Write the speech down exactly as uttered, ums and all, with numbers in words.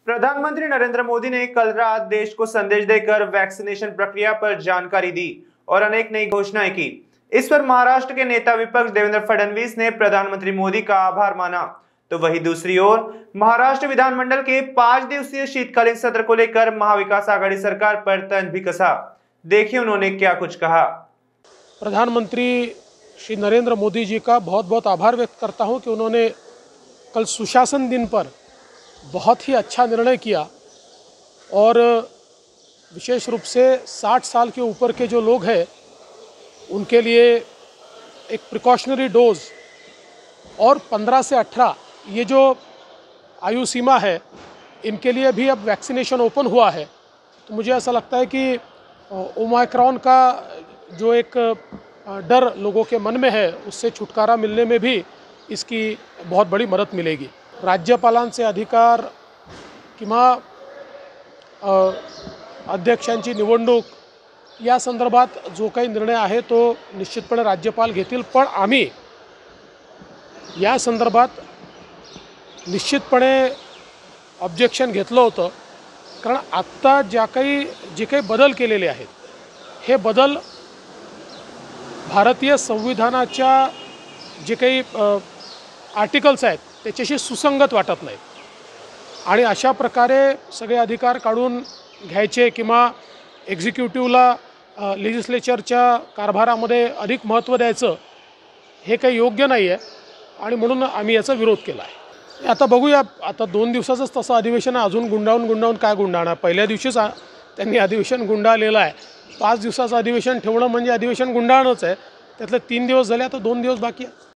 प्रधानमंत्री नरेंद्र मोदी ने कल रात देश को संदेश देकर वैक्सीनेशन प्रक्रिया पर जानकारी दी और अनेक नई घोषणाएं की। इस पर महाराष्ट्र के नेता विपक्ष देवेंद्र फडणवीस ने प्रधानमंत्री मोदी का आभार माना, तो वहीं दूसरी ओर महाराष्ट्र विधानमंडल के पांच दिवसीय शीतकालीन सत्र को लेकर महाविकास आघाड़ी सरकार पर तंज भी कसा। देखिए उन्होंने क्या कुछ कहा। प्रधानमंत्री श्री नरेंद्र मोदी जी का बहुत बहुत आभार व्यक्त करता हूं कि उन्होंने कल सुशासन दिन पर बहुत ही अच्छा निर्णय किया और विशेष रूप से साठ साल के ऊपर के जो लोग हैं उनके लिए एक प्रिकॉशनरी डोज और पंद्रह से अठारह ये जो आयु सीमा है इनके लिए भी अब वैक्सीनेशन ओपन हुआ है। तो मुझे ऐसा लगता है कि ओमाइक्रॉन का जो एक डर लोगों के मन में है उससे छुटकारा मिलने में भी इसकी बहुत बड़ी मदद मिलेगी। राज्यपालांचे अधिकार किंवा अध्यक्षांची निवडणूक या संदर्भात जो काही निर्णय आहे तो निश्चितपणे राज्यपाल घेतील, पण आम्ही या संदर्भात निश्चितपणे ऑब्जेक्शन घेतलं होतं, कारण आत्ता ज्या काही जे काही बदल केलेले आहेत हे बदल भारतीय संविधानाच्या जे काही आर्टिकल्स आहेत त्याच्याशी सुसंगत वाटत नाहीत आणि अशा प्रकारे सगळे अधिकार काढून घ्यायचे किंवा एक्झिक्युटिव्हला लेजिस्लेचरच्या कारभारामध्ये अधिक महत्त्व द्यायचं हे काही योग्य नाही आहे आणि म्हणून आम्ही याचा विरोध केला आहे। आता बघूया, आता दोन दिवसाचंच तसं अधिवेशन आहे, अजून गुंडाळून गुंडाळून काय गुंडाळणार। पहिल्या दिवशीच त्यांनी अधिवेशन गुंडाळलेलं आहे, पाच दिवसाचं अधिवेशन ठेवणं म्हणजे अधिवेशन गुंडाळणंच आहे। त्यातले तीन दिवस झाले, आता दोन दिवस बाकी आहे।